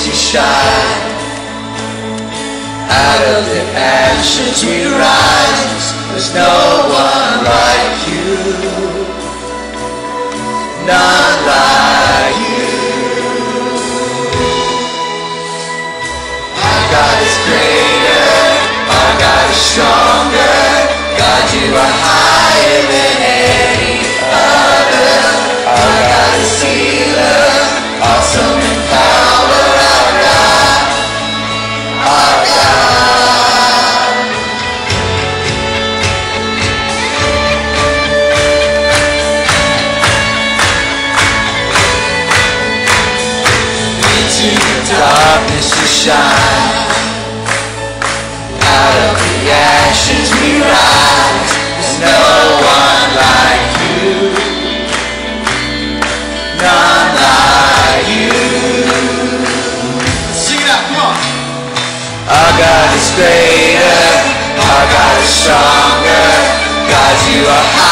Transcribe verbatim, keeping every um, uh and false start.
you shine. Out of the ashes we rise. There's no one like you. None like you. Our God is greater. Our God is stronger. God, you are higher than any other. Our God is healer. Awesome in power. Our God. Our God. Into the darkness you shine. Out of the ashes we rise. There's no one like you. None like you. Sing it out, come on. Our God is greater. Our God is stronger. God, you are higher.